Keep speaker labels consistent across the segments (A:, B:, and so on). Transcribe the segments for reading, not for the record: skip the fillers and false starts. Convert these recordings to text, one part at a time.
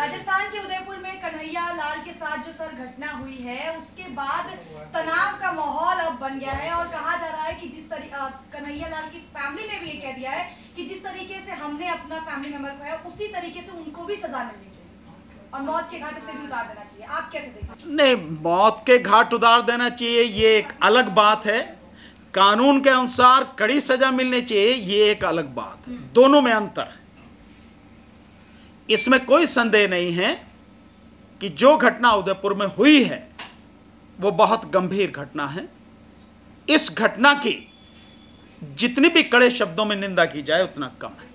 A: राजस्थान के उदयपुर में कन्हैया लाल के साथ जो सर घटना हुई है, उसके बाद तनाव का माहौल अब बन गया है और कहा जा रहा है कि जिस तरीके कन्हैया लाल की फैमिली ने भी ये कह दिया है कि जिस तरीके से हमने अपना फैमिली मेंबर को है उसी तरीके से उनको भी सजा मिलनी चाहिए और मौत के घाट उसे भी उतार देना चाहिए। आप कैसे देखते हैं?
B: नहीं, मौत के घाट उतार देना चाहिए ये एक अलग बात है, कानून के अनुसार कड़ी सजा मिलनी चाहिए ये एक अलग बात है, दोनों में अंतर है। इसमें कोई संदेह नहीं है कि जो घटना उदयपुर में हुई है वो बहुत गंभीर घटना है। इस घटना की जितनी भी कड़े शब्दों में निंदा की जाए उतना कम है।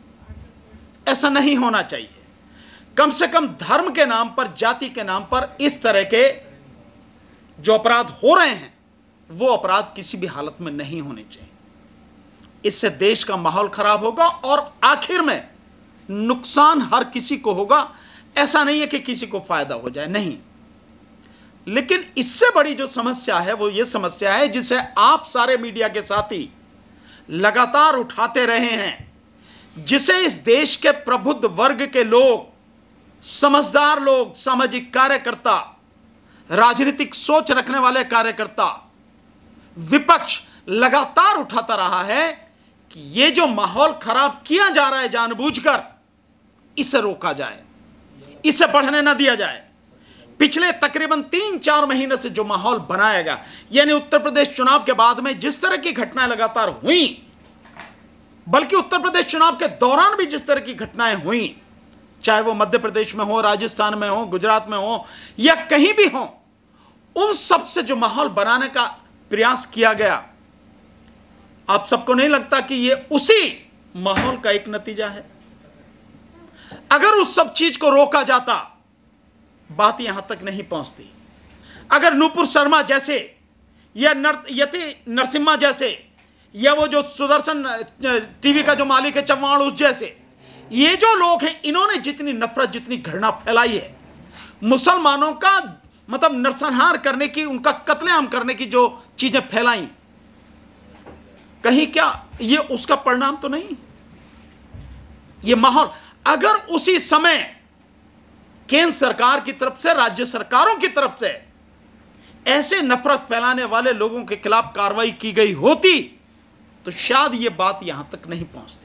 B: ऐसा नहीं होना चाहिए। कम से कम धर्म के नाम पर, जाति के नाम पर इस तरह के जो अपराध हो रहे हैं वो अपराध किसी भी हालत में नहीं होने चाहिए। इससे देश का माहौल खराब होगा और आखिर में नुकसान हर किसी को होगा। ऐसा नहीं है कि किसी को फायदा हो जाए, नहीं। लेकिन इससे बड़ी जो समस्या है वो ये समस्या है जिसे आप सारे मीडिया के साथी लगातार उठाते रहे हैं, जिसे इस देश के प्रबुद्ध वर्ग के लोग, समझदार लोग, सामाजिक कार्यकर्ता, राजनीतिक सोच रखने वाले कार्यकर्ता, विपक्ष लगातार उठाता रहा है कि ये जो माहौल खराब किया जा रहा है जानबूझकर, इसे रोका जाए, इसे बढ़ने न दिया जाए। पिछले तकरीबन 3-4 महीने से जो माहौल बनाया गया, यानी उत्तर प्रदेश चुनाव के बाद में जिस तरह की घटनाएं लगातार हुई, बल्कि उत्तर प्रदेश चुनाव के दौरान भी जिस तरह की घटनाएं हुई, चाहे वो मध्य प्रदेश में हो, राजस्थान में हो, गुजरात में हो या कहीं भी हो, उन सब से जो माहौल बनाने का प्रयास किया गया, आप सबको नहीं लगता कि ये उसी माहौल का एक नतीजा है? अगर उस सब चीज को रोका जाता, बात यहां तक नहीं पहुंचती। अगर नूपुर शर्मा जैसे या यति नरसिम्हा जैसे या वो जो सुदर्शन टीवी का जो मालिक है चव्हाण, उस जैसे ये जो लोग हैं, इन्होंने जितनी नफरत, जितनी घृणा फैलाई है, मुसलमानों का मतलब नरसंहार करने की, उनका कत्लेआम करने की जो चीजें फैलाई, कहीं क्या ये उसका परिणाम तो नहीं? ये माहौल अगर उसी समय केंद्र सरकार की तरफ से, राज्य सरकारों की तरफ से ऐसे नफरत फैलाने वाले लोगों के खिलाफ कार्रवाई की गई होती तो शायद ये बात यहां तक नहीं पहुंचती।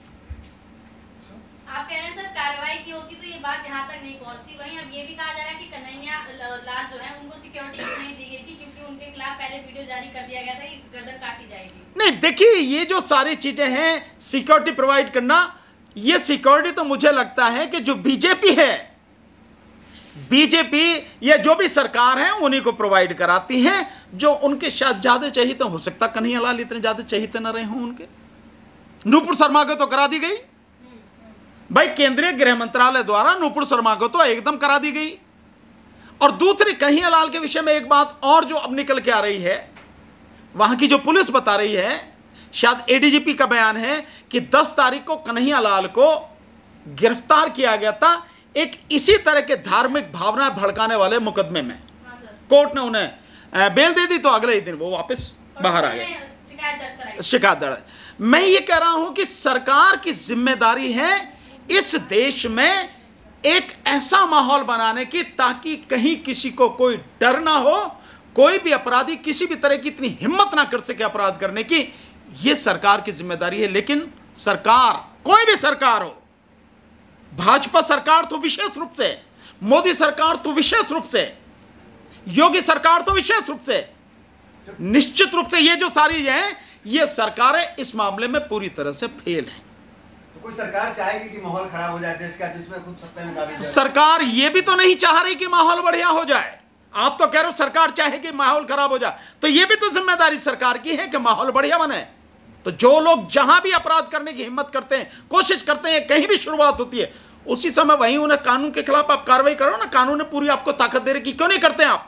C: आप कह रहे हैं सर कार्रवाई की होती तो ये बात यहाँ तक नहीं पहुँचती। वहीं अब ये भी कहा जा रहा है कि कन्हैया लाल जो है उनको सिक्योरिटी नहीं दी गई थी क्योंकि उनके खिलाफ पहले वीडियो जारी कर दिया गया था कि गर्दन काटी जाएगी। नहीं,
B: देखिए ये जो सारी चीजें हैं, सिक्योरिटी प्रोवाइड करना, ये सिक्योरिटी तो मुझे लगता है कि जो बीजेपी है, बीजेपी या जो भी सरकार है उन्हीं को प्रोवाइड कराती है। जो उनके शायद ज्यादा चाहिए तो हो सकता कन्हैया लाल इतने ज्यादा चाहिए न रहे हों उनके। नूपुर शर्मा को तो करा दी गई भाई, केंद्रीय गृह मंत्रालय द्वारा नूपुर शर्मा को तो एकदम करा दी गई। और दूसरी कन्हैया लाल के विषय में एक बात और जो अब निकल के आ रही है, वहां की जो पुलिस बता रही है, शायद एडीजीपी का बयान है कि 10 तारीख को कन्हैया लाल को गिरफ्तार किया गया था एक इसी तरह के धार्मिक भावना भड़काने वाले मुकदमे में। कोर्ट ने उन्हें बेल दे दी तो अगले ही दिन वो वापस बाहर आ गए, शिकायत दर्ज। मैं ये कह रहा हूं कि सरकार की जिम्मेदारी है इस देश में एक ऐसा माहौल बनाने की ताकि कहीं किसी को कोई डर ना हो, कोई भी अपराधी किसी भी तरह की इतनी हिम्मत ना कर सके अपराध करने की। यह सरकार की जिम्मेदारी है। लेकिन सरकार, कोई भी सरकार हो, भाजपा सरकार तो विशेष रूप से, मोदी सरकार तो विशेष रूप से, योगी सरकार तो विशेष रूप से, निश्चित रूप से ये जो सारी हैं, ये सरकारें इस मामले में पूरी तरह से फेल हैं।
D: तो कोई सरकार चाहेगी कि माहौल खराब हो जाए देश का, जिसमें खुद सत्ता में काबिज है?
B: सरकार ये भी तो नहीं चाह रही कि माहौल बढ़िया हो जाए। आप तो कह रहे हो सरकार चाहे कि माहौल खराब हो जाए, तो ये भी तो जिम्मेदारी सरकार की है कि माहौल बढ़िया बने। तो जो लोग जहां भी अपराध करने की हिम्मत करते हैं, कोशिश करते हैं, कहीं भी शुरुआत होती है, उसी समय वहीं उन्हें कानून के खिलाफ आप कार्रवाई करो ना। कानून ने पूरी आपको ताकत दे रही, क्यों नहीं करते आप?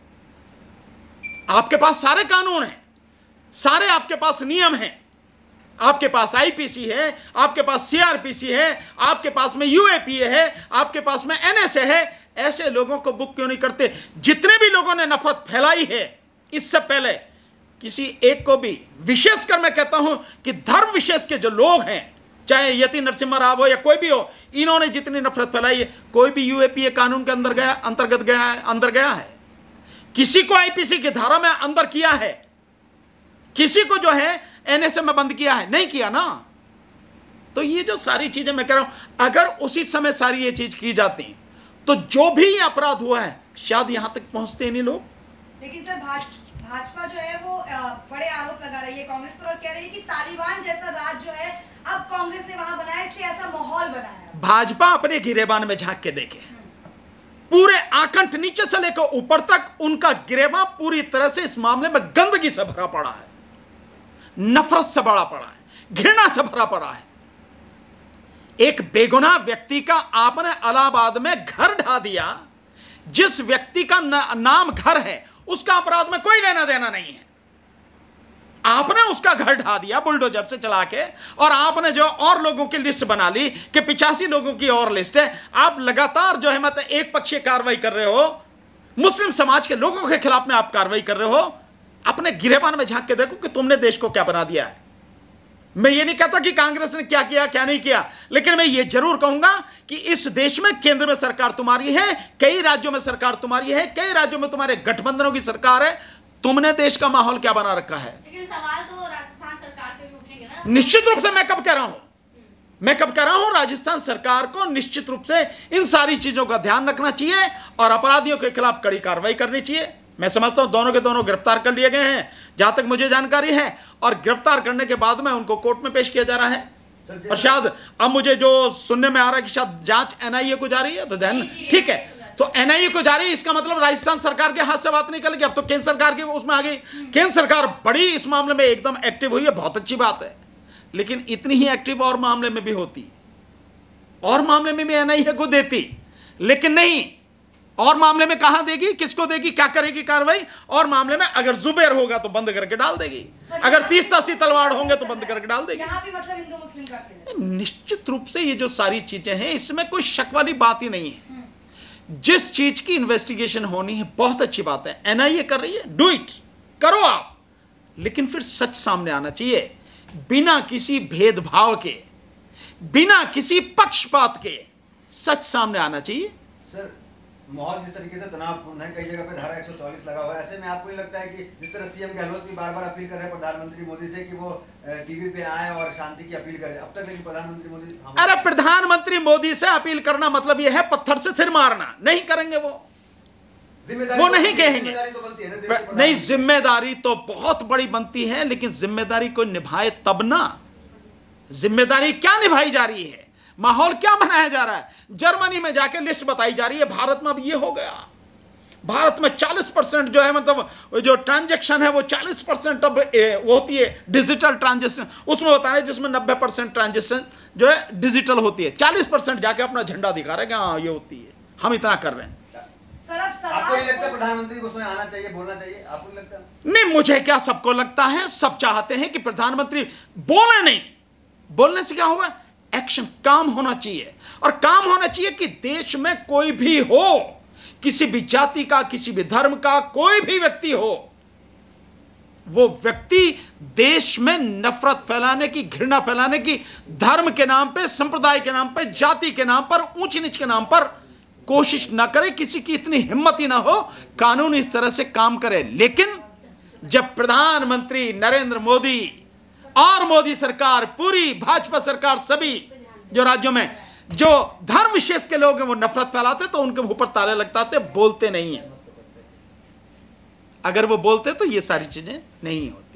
B: आपके पास सारे कानून हैं, सारे आपके पास नियम हैं, आपके पास आईपीसी है, आपके पास सीआरपीसी है, आपके पास में यूएपीए है, आपके पास में एनएसए है। ऐसे लोगों को बुक क्यों नहीं करते? जितने भी लोगों ने नफरत फैलाई है इससे पहले, किसी एक को भी, विशेषकर मैं कहता हूं कि धर्म विशेष के जो लोग हैं, चाहे यति नरसिम्हा राव हो या कोई भी हो, इन्होंने जितनी नफरत फैलाई है, कोई भी यूएपीए कानून के अंतर्गत गया है? किसी को आईपीसी की धारा में अंदर किया है? किसी को जो है एनएसए में बंद किया है? नहीं किया ना। तो ये जो सारी चीजें मैं कह रहा हूं, अगर उसी समय सारी ये चीज की जाती तो जो भी अपराध हुआ है शायद यहां तक पहुंचते ही नहीं लोग।
A: लेकिन सर भाजपा जो है वो बड़े आरोप लगा रही है कांग्रेस पर और कह रही है कि तालिबान जैसा राज जो है अब कांग्रेस ने वहां बनाया, इसलिए ऐसा माहौल बनाया।
B: भाजपा अपने गिरेबान में झांक के देखे, पूरे आकंठ नीचे से लेकर ऊपर तक उनका गिरेबान पूरी तरह से इस मामले में गंदगी से भरा पड़ा है, नफरत से भरा पड़ा है, घृणा से भरा पड़ा है। एक बेगुनाह व्यक्ति का आपने इलाहाबाद में घर ढा दिया, जिस व्यक्ति का नाम घर है उसका अपराध में कोई लेना देना नहीं है। आपने उसका घर ढा दिया बुलडोजर से चला के, और आपने जो और लोगों की लिस्ट बना ली कि 85 लोगों की और लिस्ट है। आप लगातार जो है मतलब एक पक्षीय कार्रवाई कर रहे हो, मुस्लिम समाज के लोगों के खिलाफ में आप कार्रवाई कर रहे हो। अपने गिरेबान में झांक के देखो कि तुमने देश को क्या बना दिया है। मैं ये नहीं कहता कि कांग्रेस ने क्या किया क्या नहीं किया, लेकिन मैं ये जरूर कहूंगा कि इस देश में केंद्र में सरकार तुम्हारी है, कई राज्यों में सरकार तुम्हारी है, कई राज्यों में तुम्हारे गठबंधनों की सरकार है। तुमने देश का माहौल क्या बना रखा है?
C: लेकिन सवाल तो राजस्थान सरकार पे भी उठेंगे ना।
B: निश्चित रूप से मैं कब कह रहा हूं राजस्थान सरकार को निश्चित रूप से इन सारी चीजों का ध्यान रखना चाहिए और अपराधियों के खिलाफ कड़ी कार्रवाई करनी चाहिए। मैं समझता हूं दोनों के दोनों गिरफ्तार कर लिए गए हैं जहां तक मुझे जानकारी है, और गिरफ्तार करने के बाद में उनको कोर्ट में पेश किया जा रहा है। और शायद अब मुझे जो सुनने में आ रहा है कि शायद जांच एनआईए को जा रही है, तो देन ठीक है, तो एनआईए को जा रही है, इसका मतलब राजस्थान सरकार के हाथ से बात निकल गई। अब तो केंद्र सरकार की उसमें आ गई, केंद्र सरकार बड़ी इस मामले में एकदम एक्टिव हुई है, बहुत अच्छी बात है। लेकिन इतनी ही एक्टिव और मामले में भी होती, और मामले में भी एनआईए को देती, लेकिन नहीं। और मामले में कहां देगी, किसको देगी, क्या करेगी कार्रवाई? और मामले में अगर जुबेर होगा तो बंद करके डाल देगी, अगर 30-80 तलवार होंगे तो बंद करके डाल देगी।
A: यहाँ भी मतलब हिंदू मुस्लिम का खेल है।
B: निश्चित रूप से ये जो सारी चीजें हैं इसमें कोई शक वाली बात ही नहीं है। जिस चीज की इन्वेस्टिगेशन होनी है बहुत अच्छी बात है, एनआईए कर रही है, डू इट, करो आप, लेकिन फिर सच सामने आना चाहिए, बिना किसी भेदभाव के, बिना किसी पक्षपात के सच सामने आना चाहिए।
D: सर, माहौल जिस तरीके से तनावपूर्ण है, कई जगह पे धारा 144 लगा हुआ है, ऐसे में आपको नहीं लगता है कि जिस तरह सीएम गहलोत भी बार बार अपील कर रहे हैं प्रधानमंत्री मोदी से कि वो टीवी पे आए और शांति की अपील करें, अब तक लेकिन प्रधानमंत्री मोदी?
B: अरे प्रधानमंत्री मोदी से अपील करना मतलब यह है पत्थर से सिर मारना, नहीं करेंगे वो नहीं कहेंगे। नहीं, जिम्मेदारी तो बहुत बड़ी बनती है, लेकिन जिम्मेदारी को निभाए तब ना। जिम्मेदारी क्या निभाई जा रही है, माहौल क्या बनाया जा रहा है? जर्मनी में जाके लिस्ट बताई जा रही है, भारत में अब ये हो गया। भारत में 40% जो है मतलब जो ट्रांजैक्शन है वो 40% अब वो होती है डिजिटल ट्रांजैक्शन, उसमें बता रहे जिसमें 90% ट्रांजैक्शन जो है डिजिटल होती है, 40% जाके अपना झंडा दिखा रहे हैं कि हाँ ये होती है, हम इतना कर रहे हैं।
A: सर अब सवाल
D: आपको नहीं लगता प्रधानमंत्री को उसमें आना चाहिए, बोलना चाहिए? आपको नहीं लगता?
B: नहीं, मुझे क्या, सबको लगता है, सब चाहते हैं कि प्रधानमंत्री बोले, नहीं बोलने से क्या होगा, एक्शन, काम होना चाहिए। और काम होना चाहिए कि देश में कोई भी हो, किसी भी जाति का, किसी भी धर्म का कोई भी व्यक्ति हो, वो व्यक्ति देश में नफरत फैलाने की, घृणा फैलाने की, धर्म के नाम पे, संप्रदाय के नाम पर, जाति के नाम पर, ऊंच नीच के नाम पर कोशिश ना करे। किसी की इतनी हिम्मत ही ना हो कानून इस तरह से काम करे। लेकिन जब प्रधानमंत्री नरेंद्र मोदी और मोदी सरकार, पूरी भाजपा सरकार, सभी जो राज्यों में जो धर्म विशेष के लोग हैं वो नफरत फैलाते तो उनके मुंह पर ताले लगते, बोलते नहीं है। अगर वो बोलते तो ये सारी चीजें नहीं होती।